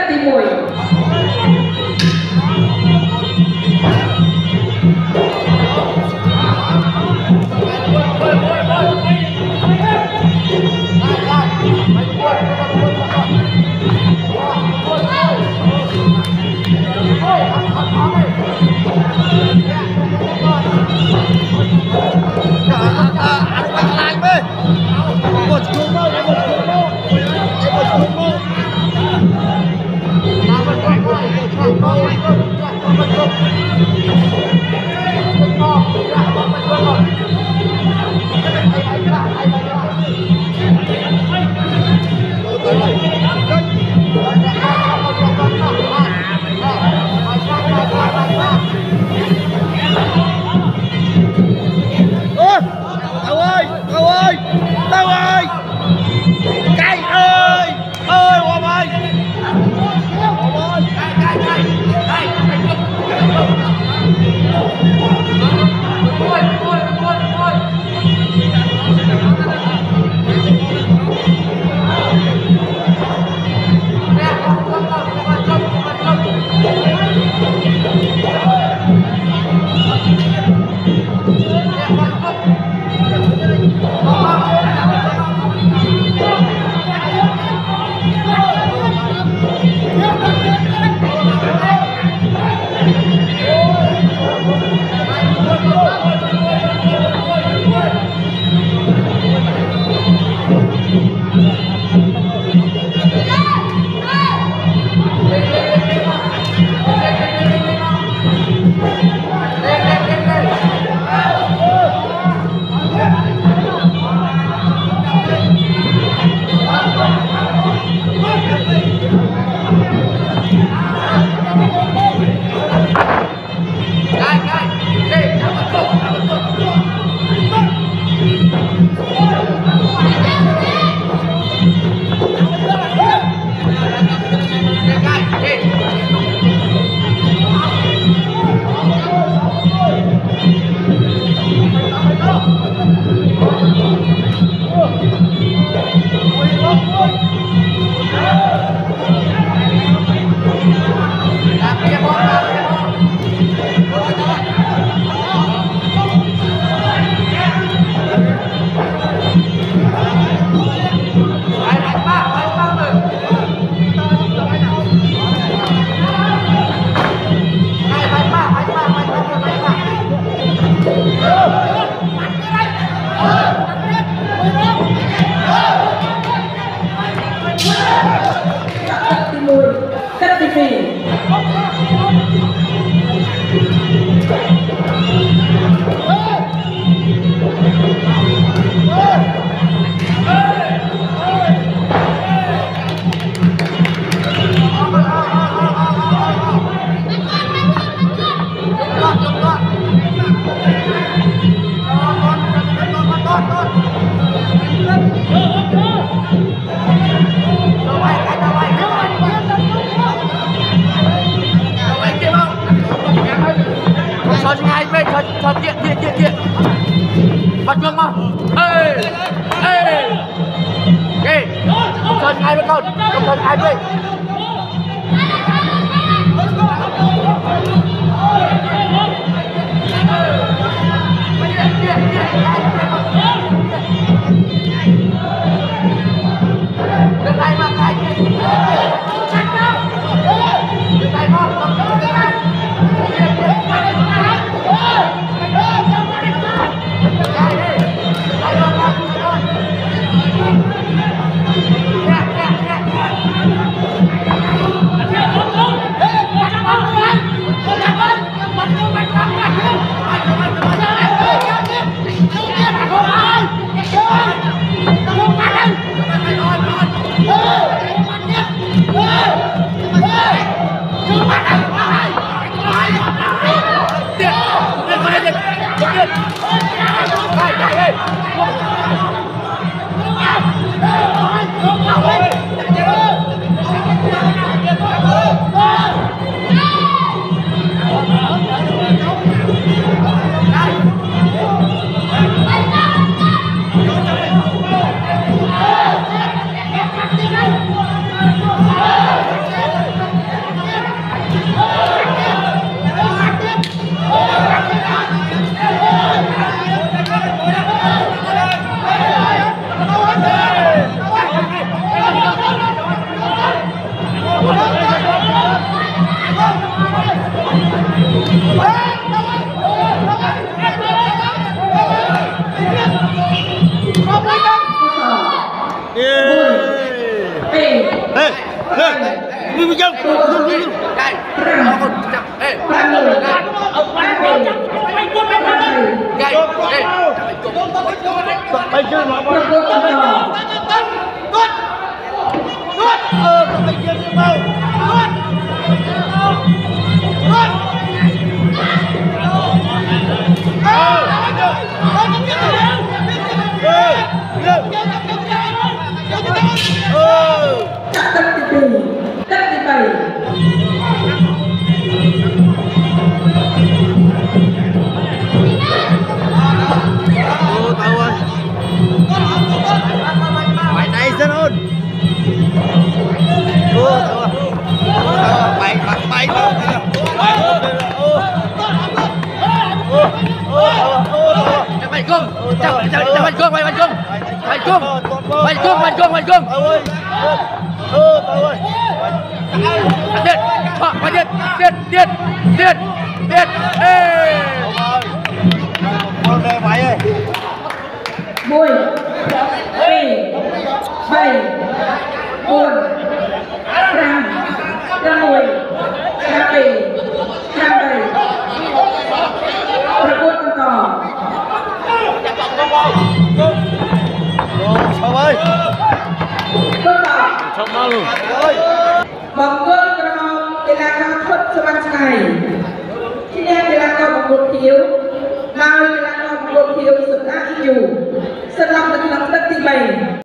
tí mùi cắt tí phì cho điện bắt cương mà ê ê cần ai với con cần ai với đừng ai mà ai Mình chân. Đây. Chậm. Ê. Bay chưa mà. Bay chưa đi mau. Cắt đi bảy. Tao ơi. Mày này dân ôn. Tao ơi. Mày Mày cung. Mày cung. Tao ơi. Điệt. Ê. Con đây mày ơi. Mùi. Bảy. Buồn. Răng mùi. Răng bảy.ประกวดกันต่อ Sao ơi. ทดสอบ Sao mà luôn. บอกเกินกระหอบเวลาการทดสวรรค์ไงที่แน่เวลาการบอกบนผิวเราเวลาการบอกบนผิวสุดท้ายอยู่สำหรับนักเรียนที่ใหม่